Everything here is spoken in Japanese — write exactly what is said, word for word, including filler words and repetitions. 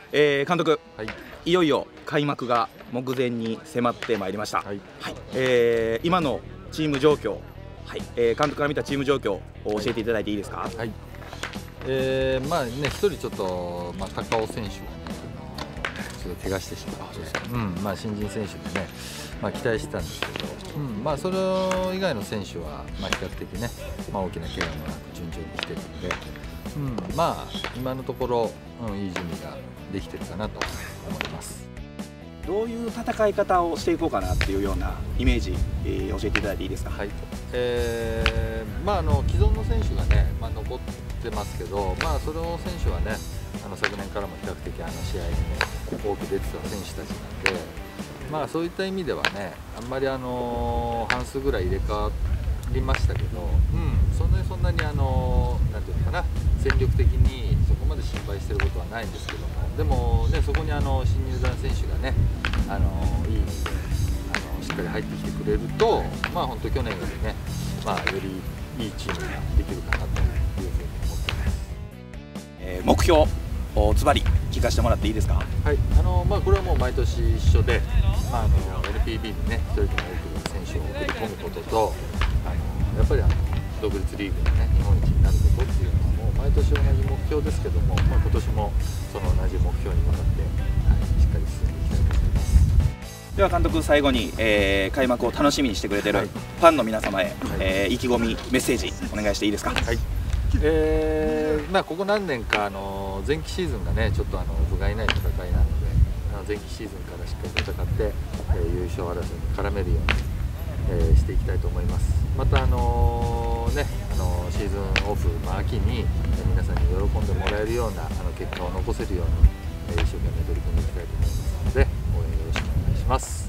えー、監督、 はい、 いよいよ開幕が目前に迫ってまいりました。 はいはい、えー、今のチーム状況、はい、えー、監督から見たチーム状況を教えていただいていいですか。 はい、えー、まあね、一人ちょっと、まあ、高尾選手がね、ちょっと怪我してしまって、うん、まあ、新人選手でね、まあ、期待してたんですけど、うんまあ、それ以外の選手は、まあ、比較的ね、まあ、大きな怪我もなく順調に来てるので、うん、まあ、今のところ、うん、いい準備ができてるかなと思います。 どういう戦い方をしていこうかなっていうようなイメージ、えー、教えていただいていいですか。 はい、えーまあ、あの既存の選手がね、まあ、残ってますけど、まあ、その選手はね、あの昨年からも比較的あの試合に、ね、多く出てた選手たちなんで、まあ、そういった意味ではね、あんまりあの半数ぐらい入れ替わりましたけど、うん、そんなにそんなにあのなんていうのかな、戦力的にそこまで心配してることはないんですけども、でもね、そこにあの新入団選手がね、あのいい意味であのしっかり入ってきてくれると、まあ本当去年よりね、まあ、よりいいチームができるかなというふうに思っています。 えー、目標をズバリ聞かせてもらっていいですか。 はい、あのまあこれはもう毎年一緒で、まあ、あの エヌピービー にね、一人でも多くの選手を送り込むことと、あのやっぱりあの独立リーグのね、日本一になることっていうのはもう毎年同じ目標ですけども、まあ、今年もその同じ目標に向かって、はい、しっかり進んでいきたいと思います。 では監督、最後に、えー、開幕を楽しみにしてくれてるファンの皆様へ、はい、えー、意気込みメッセージお願いしていいですか。 はい、えーまあ、ここ何年かあの前期シーズンがね、ちょっとあの不甲斐ない戦いなので、あの前期シーズンからしっかり戦って、えー、優勝争いに絡めるように、えー、していきたいと思います。またあのー、ね、あのー、シーズンオフ、まあ、秋に、えー、皆さんに喜んでもらえるようなあの結果を残せるように、えー、一生懸命取り組んでいきたいと思いますので、応援よろしくお願いします。